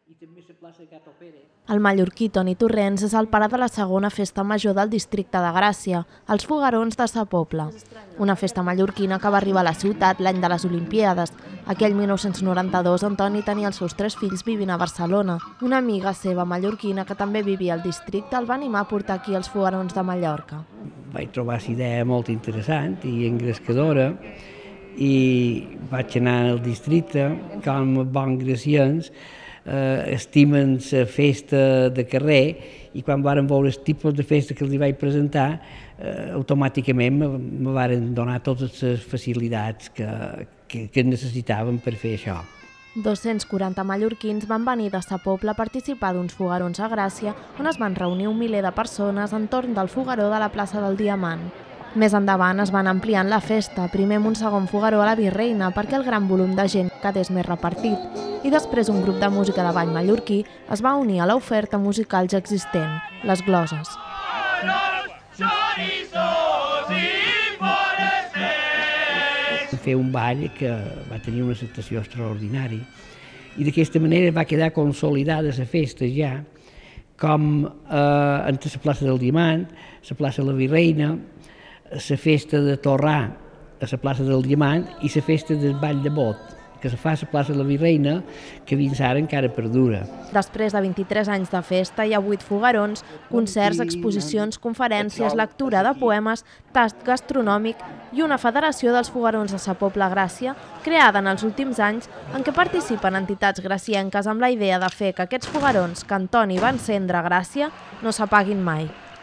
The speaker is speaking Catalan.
El mallorquí Toni Torrents és el pare de la segona festa major del districte de Gràcia, els Foguerons de Sa Pobla. Una festa mallorquina que va arribar a la ciutat l'any de les Olimpíades. Aquell 1992, en Toni tenia els seus 3 fills vivint a Barcelona. Una amiga seva mallorquina que també vivia al districte el va animar a portar aquí els Foguerons de Mallorca. Vaig trobar la idea molt interessant i engrescadora i vaig anar al districte com a bons gracians. Estimen la festa de carrer i quan varen veure el tipus de festa que els vaig presentar, automàticament me varen donar totes les facilitats que necessitaven per fer això. 240 mallorquins van venir de Sa Pobla a participar d'uns foguerons a Gràcia on es van reunir un miler de persones entorn del fogueró de la plaça del Diamant. Més endavant es van ampliant la festa, primer amb un segon fogueró a la Virreina perquè el gran volum de gent quedés més repartit i després un grup de música de ball mallorquí es va unir a l'oferta musical ja existent, les gloses. Fer un ball que va tenir una acceptació extraordinària i d'aquesta manera va quedar consolidada la festa ja com entre la plaça del Diamant, la plaça de la Virreina, la festa de Torrà a la plaça del Diamant i la festa del Ball de Bot, que se fa a la plaça de la Virreina, que fins ara encara perdura. Després de 23 anys de festa hi ha 8 foguerons, concerts, exposicions, conferències, lectura de poemes, tast gastronòmic i una federació dels foguerons de Sa Pobla Gràcia, creada en els últims anys, en què participen entitats gracienques amb la idea de fer que aquests foguerons que en Toni va encendre a Gràcia no s'apaguin mai.